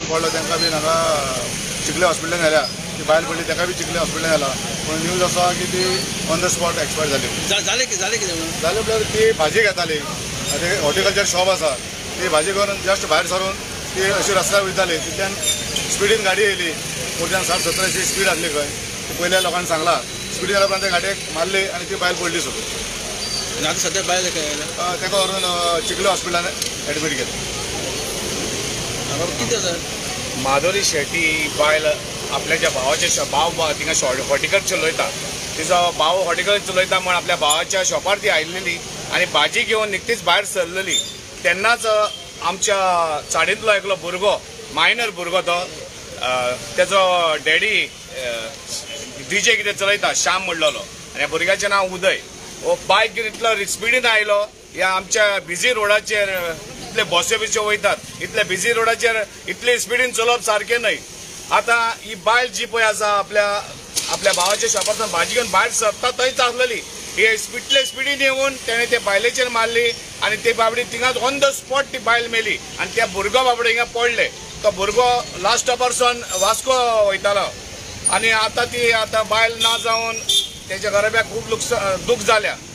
पडलो तांकां बी हांगा चिखले हॉस्पिटलान व्हेल्या. ती बायल पडली ताका बी चिखले हॉस्पिटलान व्हेला. पूण न्यूज आसा की ती ऑन द स्पॉट एक्सपायर जाली. जाले म्हळ्यार ती भाजी घेताली. हॉर्टिकल्चर शॉप आसा. ती भाजी करून जस्ट भायर सरून ती अशी रस्त्यार वयताली. तितल्यान स्पिडीन गाडी येयली. वयल्यान 60-70 अशी स्पीड आसली खंय. पयल्या लोकांनी सांगला स्पीडीन येयल्या उपरांत त्या गाडयेक मारली आनी ती बायल पडली सकयल. आता सध्या बायल ताका व्हरून चिखले हॉस्पिटलान एडमीट केलें. कितें सर माधुरी शेट्टी बायल आपल्या ज्या भावाचे भाव थिंगा हॉर्टिकल्चर चलयता. तिचो भाव हॉर्टिकल्चर चलयता म्हण आपल्या भावाच्या शॉपार ती आयिल्ली आनी भाजी घेवन निकतीच भायर सरलेली. तेन्नाच आमच्या चाळींतलो एकलो भुरगो मायनर भुरगो तो तेजो डॅडी डीजे कितें चलयता श्याम म्हणलोलो आनी ह्या भुरग्याचें नांव उदय. हो बायक घेवन इतलो स्पिडीन आयलो. ह्या आमच्या बिझी रोडाचेर इतले बस्यो बिस्यो वयतात. इतले बिझी रोडाचेर इतले स्पिडीन चलोवप सारकें न्हय. आतां ही बायल जी पळय आसा आपल्या भावाच्या शॉपांतल्यान भाजी घेवन भायर सरता थंयच आसलेली. हे इतले स्पिडीन येवन तेणें ते बायलेचेर मारली आनी ते बाबडी थिंगाच ऑन द स्पॉट ती बायल मेली आनी त्या भुरगो बाबडे हिंगा पडले. तो भुरगो लास्ट स्टॉपारसून वास्को वयतालो आनी आतां बायल ना जावन तेच्या घराब्याक खूब दूख जाल्या.